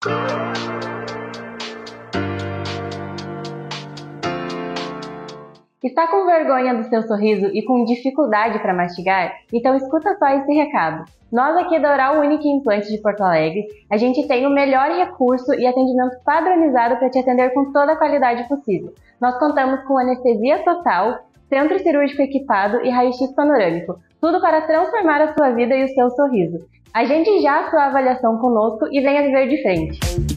Está com vergonha do seu sorriso e com dificuldade para mastigar? Então escuta só esse recado. Nós aqui da Oral Unique Implantes de Porto Alegre, a gente tem o melhor recurso e atendimento padronizado para te atender com toda a qualidade possível. Nós contamos com anestesia total, centro cirúrgico equipado e raio-x panorâmico, tudo para transformar a sua vida e o seu sorriso. Agende já a sua avaliação conosco e venha viver de frente.